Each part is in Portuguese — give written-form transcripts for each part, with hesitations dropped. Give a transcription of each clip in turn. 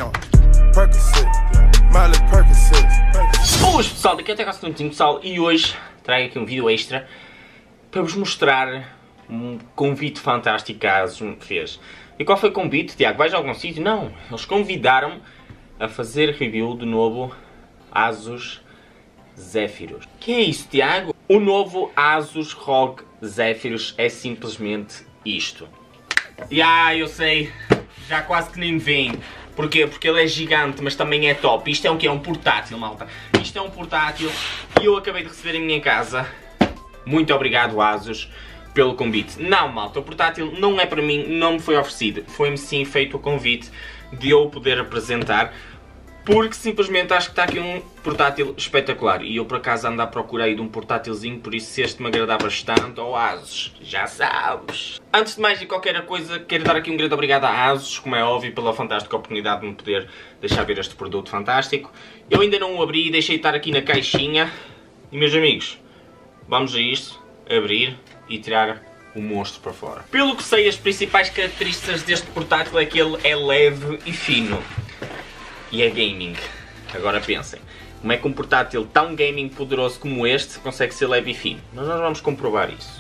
Boas pessoal, daqui até Castuntinho pessoal, e hoje trago aqui um vídeo extra para vos mostrar um convite fantástico que a ASUS me fez. E qual foi o convite, Tiago? Vais a algum sítio? Não, eles convidaram-me a fazer review do novo ASUS Zephyrus. Que é isso, Tiago? O novo ASUS ROG Zephyrus é simplesmente isto. Eu sei, já quase que nem me vem. Porquê? Porque ele é gigante, mas também é top. Isto é um quê? É um portátil, malta. Isto é um portátil e eu acabei de receber em minha casa. Muito obrigado, ASUS, pelo convite. Não, malta, o portátil não é para mim, não me foi oferecido. Foi-me sim feito o convite de eu poder apresentar, porque simplesmente acho que está aqui um portátil espetacular. E eu por acaso ando à procura aí de um portátilzinho, por isso se este me agradar bastante, ao ASUS, já sabes. Antes de mais de qualquer coisa, quero dar aqui um grande obrigado à ASUS, como é óbvio, pela fantástica oportunidade de me poder deixar ver este produto fantástico. Eu ainda não o abri, deixei estar aqui na caixinha. E meus amigos, vamos a isto, abrir e tirar o monstro para fora. Pelo que sei, as principais características deste portátil é que ele é leve e fino. E é gaming. Agora pensem, como é que um portátil tão gaming poderoso como este consegue ser leve e fino? Mas nós vamos comprovar isso.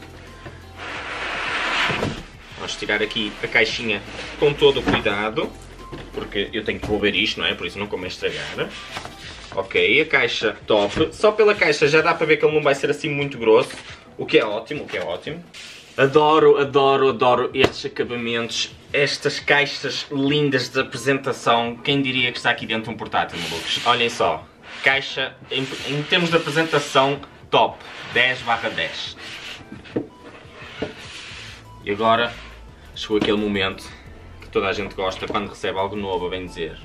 Vamos tirar aqui a caixinha com todo o cuidado, porque eu tenho que devolver isto, não é? Por isso não como estragar. Ok, a caixa top. Só pela caixa já dá para ver que ele não vai ser assim muito grosso, o que é ótimo, Adoro, adoro, adoro estes acabamentos, estas caixas lindas de apresentação. Quem diria que está aqui dentro um portátil, malucos? Olhem só, caixa em termos de apresentação top, 10/10. E agora chegou aquele momento que toda a gente gosta quando recebe algo novo, bem dizer.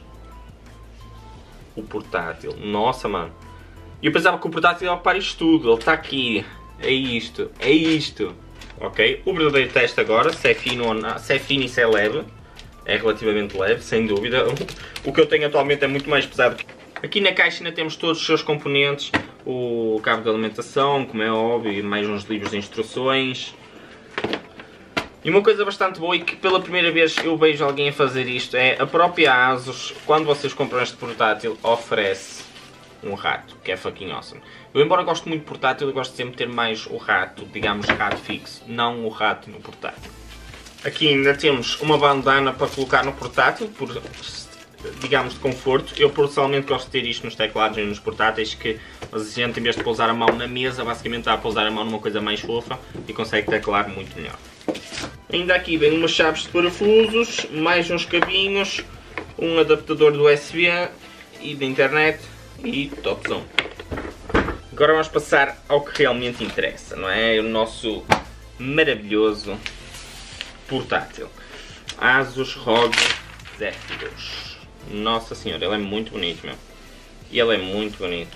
O portátil, nossa mano. E eu pensava que o portátil ia ocupar isto tudo, ele está aqui, é isto, é isto. Ok, o verdadeiro teste agora, se é fino ou não, se é fino e se é leve. É relativamente leve, sem dúvida. O que eu tenho atualmente é muito mais pesado. Aqui na caixa ainda temos todos os seus componentes. O cabo de alimentação, como é óbvio, e mais uns livros de instruções. E uma coisa bastante boa e que pela primeira vez eu vejo alguém a fazer isto é a própria ASUS, quando vocês compram este portátil, oferece um rato, que é fucking awesome. Eu, embora goste muito de portátil, eu gosto de sempre ter mais o rato, digamos rato fixo, não o rato no portátil. Aqui ainda temos uma bandana para colocar no portátil, por, digamos, de conforto. Eu pessoalmente gosto de ter isto nos teclados e nos portáteis, que a gente em vez de pousar a mão na mesa, basicamente está a pousar a mão numa coisa mais fofa e consegue teclar muito melhor. Ainda aqui vem umas chaves de parafusos, mais uns cabinhos, um adaptador do USB e da internet e topzão. Agora vamos passar ao que realmente interessa, não é? O nosso maravilhoso portátil. ASUS ROG Zephyrus. Nossa senhora, ele é muito bonito, meu. E ele é muito bonito.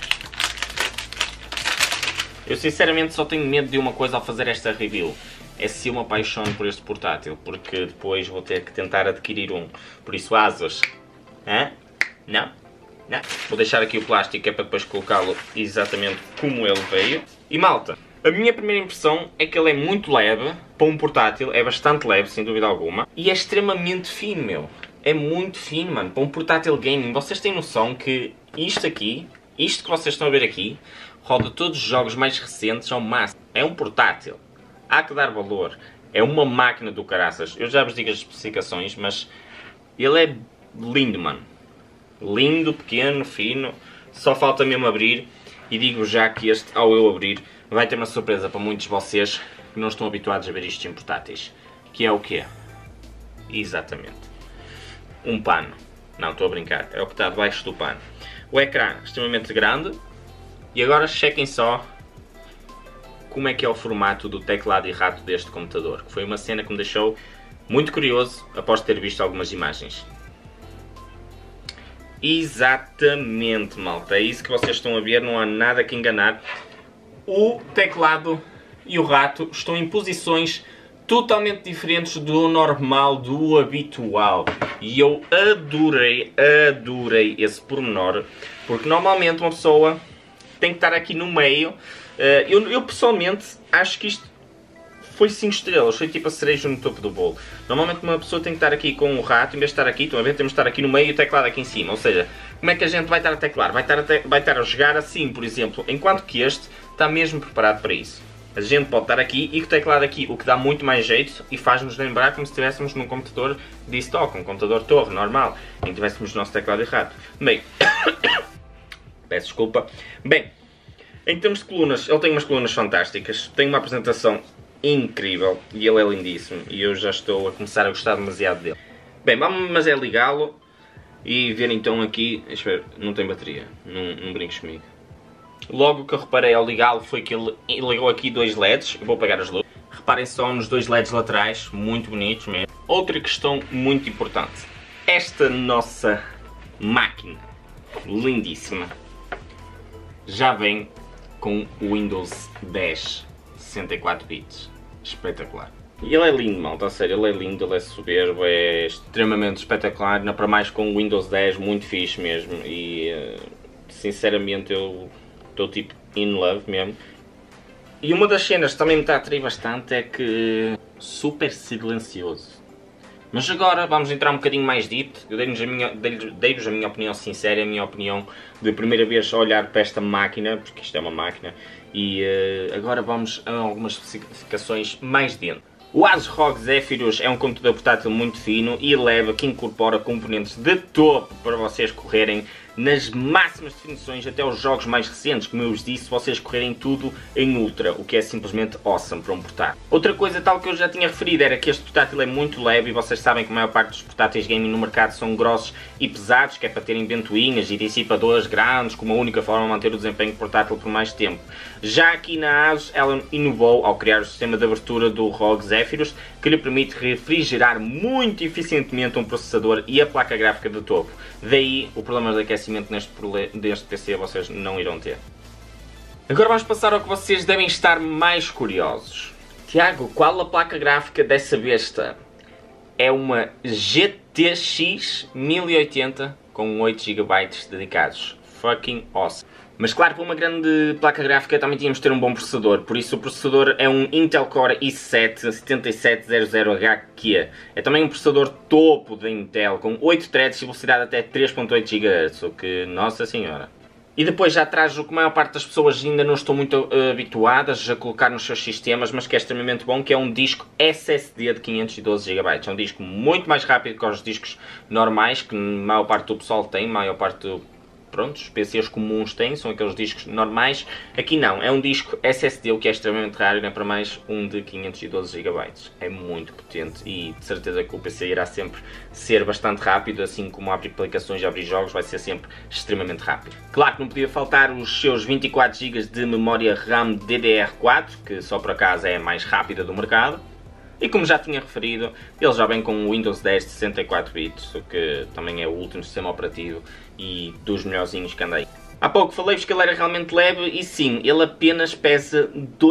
Eu sinceramente só tenho medo de uma coisa ao fazer esta review. É se eu me apaixono por este portátil, porque depois vou ter que tentar adquirir um. Por isso, ASUS. Hã? Não? Não. Vou deixar aqui o plástico, é para depois colocá-lo exatamente como ele veio. E malta, a minha primeira impressão é que ele é muito leve. Para um portátil é bastante leve, sem dúvida alguma. E é extremamente fino, meu. É muito fino, mano. Para um portátil gaming, vocês têm noção que isto aqui, isto que vocês estão a ver aqui, roda todos os jogos mais recentes ao máximo. É um portátil. Há que dar valor. É uma máquina do caraças. Eu já vos digo as especificações, mas ele é lindo, mano. Lindo, pequeno, fino. Só falta mesmo abrir. E digo já que este, ao eu abrir, vai ter uma surpresa para muitos de vocês que não estão habituados a ver isto em portáteis. Que é o quê? Exatamente. Um pano. Não, estou a brincar. É o que está debaixo do pano. O ecrã extremamente grande. E agora chequem só como é que é o formato do teclado e rato deste computador. Que foi uma cena que me deixou muito curioso após ter visto algumas imagens. Exatamente, malta. É isso que vocês estão a ver, não há nada que enganar. O teclado e o rato estão em posições totalmente diferentes do normal, do habitual. E eu adorei esse pormenor, porque normalmente uma pessoa tem que estar aqui no meio. Eu pessoalmente acho que isto foi 5 estrelas, foi tipo a cereja no topo do bolo. Normalmente uma pessoa tem que estar aqui com o rato, em vez de estar aqui, estão a ver, temos de estar aqui no meio e o teclado aqui em cima. Ou seja, como é que a gente vai estar a teclar? Vai estar a jogar assim, por exemplo, enquanto que este está mesmo preparado para isso. A gente pode estar aqui e com o teclado aqui, o que dá muito mais jeito e faz-nos lembrar como se estivéssemos num computador de stock, um computador torre, normal, em que tivéssemos o nosso teclado e rato. Bem, peço desculpa. Bem, em termos de colunas, ele tem umas colunas fantásticas, tem uma apresentação incrível e ele é lindíssimo e eu já estou a começar a gostar demasiado dele. Bem, vamos ligá-lo e ver então aqui, deixa eu ver, não tem bateria, não brinques comigo. Logo o que eu reparei ao ligá-lo foi que ele ligou aqui 2 LEDs, eu vou apagar as luzes. Reparem só nos 2 LEDs laterais, muito bonitos mesmo. Outra questão muito importante, esta nossa máquina lindíssima já vem com o Windows 10 64 bits, espetacular. E ele é lindo, malta, a sério, ele é lindo, ele é soberbo, é extremamente espetacular, ainda para mais com o Windows 10, muito fixe mesmo e sinceramente eu estou tipo in love mesmo. E uma das cenas que também me está a atrair bastante é que super silencioso. Mas agora vamos entrar um bocadinho mais deep, eu dei-vos a minha opinião sincera, a minha opinião de primeira vez a olhar para esta máquina, porque isto é uma máquina, e agora vamos a algumas especificações mais dentro. O Asus ROG Zephyrus é um computador portátil muito fino e leve que incorpora componentes de topo para vocês correrem nas máximas definições até os jogos mais recentes, como eu vos disse, vocês correrem tudo em Ultra, o que é simplesmente awesome para um portátil. Outra coisa tal que eu já tinha referido era que este portátil é muito leve e vocês sabem que a maior parte dos portáteis gaming no mercado são grossos e pesados, que é para terem ventoinhas e dissipadores grandes, como a única forma de manter o desempenho portátil por mais tempo. Já aqui na Asus, ela inovou ao criar o sistema de abertura do ROG Zephyrus, que lhe permite refrigerar muito eficientemente um processador e a placa gráfica de topo. Daí o problema de aquecimento deste PC vocês não irão ter. Agora vamos passar ao que vocês devem estar mais curiosos. Tiago, qual a placa gráfica dessa besta? É uma GTX 1080 com 8 GB dedicados. Fucking awesome. Mas claro, para uma grande placa gráfica também tínhamos de ter um bom processador, por isso o processador é um Intel Core i7 7700HQ. É também um processador topo da Intel, com 8 threads e velocidade até 3.8 GHz, o que, nossa senhora. E depois já traz o que a maior parte das pessoas ainda não estão muito habituadas a colocar nos seus sistemas, mas que é extremamente bom, que é um disco SSD de 512 GB. É um disco muito mais rápido que os discos normais, que a maior parte do pessoal tem, a maior parte do... Pronto, os PCs comuns têm, são aqueles discos normais. Aqui não, é um disco SSD, o que é extremamente raro, não é para mais um de 512 GB. É muito potente e de certeza que o PC irá sempre ser bastante rápido, assim como abrir aplicações e abrir jogos vai ser sempre extremamente rápido. Claro que não podia faltar os seus 24 GB de memória RAM DDR4, que só por acaso é a mais rápida do mercado. E como já tinha referido, ele já vem com o Windows 10 de 64 bits, o que também é o último sistema operativo e dos melhorzinhos que anda aí. Há pouco falei-vos que ele era realmente leve e sim, ele apenas pesa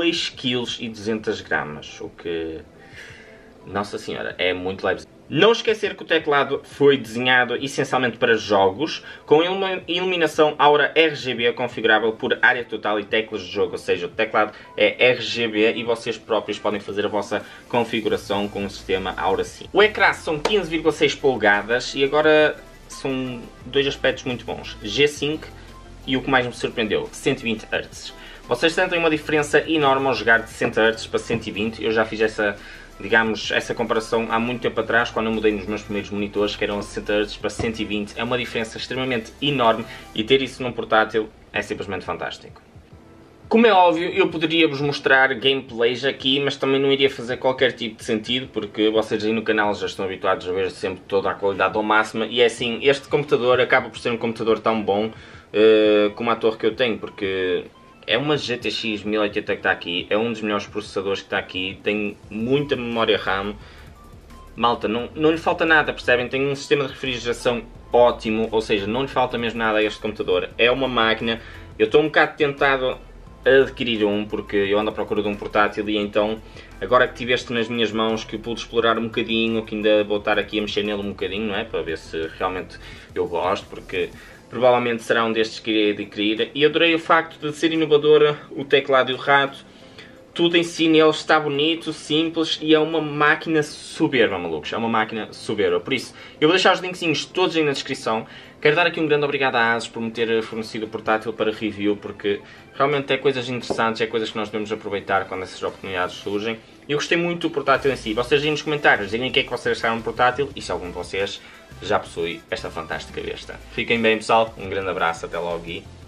2,2 kg, o que... Nossa senhora, é muito leve. Não esquecer que o teclado foi desenhado essencialmente para jogos, com iluminação Aura RGB configurável por área total e teclas de jogo, ou seja, o teclado é RGB e vocês próprios podem fazer a vossa configuração com o sistema Aura Sync. O ecrã são 15,6 polegadas e agora são dois aspectos muito bons, G5 e o que mais me surpreendeu, 120 Hz. Vocês sentem uma diferença enorme ao jogar de 60 Hz para 120, eu já fiz essa comparação há muito tempo atrás, quando eu mudei nos meus primeiros monitores, que eram 60 Hz para 120, é uma diferença extremamente enorme e ter isso num portátil é simplesmente fantástico. Como é óbvio, eu poderia vos mostrar gameplays aqui, mas também não iria fazer qualquer tipo de sentido, porque vocês aí no canal já estão habituados a ver sempre toda a qualidade ao máximo, e é assim, este computador acaba por ser um computador tão bom como a torre que eu tenho, porque... É uma GTX 1080 que está aqui, é um dos melhores processadores que está aqui, tem muita memória RAM. Malta, não lhe falta nada, percebem? Tem um sistema de refrigeração ótimo, ou seja, não lhe falta mesmo nada a este computador. É uma máquina, eu estou um bocado tentado a adquirir um, porque eu ando à procura de um portátil e então, agora que tive este nas minhas mãos, que eu pude explorar um bocadinho, que ainda vou estar aqui a mexer nele um bocadinho, não é? Para ver se realmente eu gosto, porque... Provavelmente será um destes que irei adquirir e adorei o facto de ser inovadora o teclado e o rato, tudo em si nele está bonito, simples e é uma máquina soberba, malucos. É uma máquina soberba. Por isso, eu vou deixar os linkzinhos todos aí na descrição. Quero dar aqui um grande obrigado à ASUS por me ter fornecido o portátil para review, porque realmente é coisas interessantes, é coisas que nós devemos aproveitar quando essas oportunidades surgem. Eu gostei muito do portátil em si. Vocês aí nos comentários digam o que é que vocês acharam do portátil e se algum de vocês já possui esta fantástica besta. Fiquem bem, pessoal. Um grande abraço. Até logo e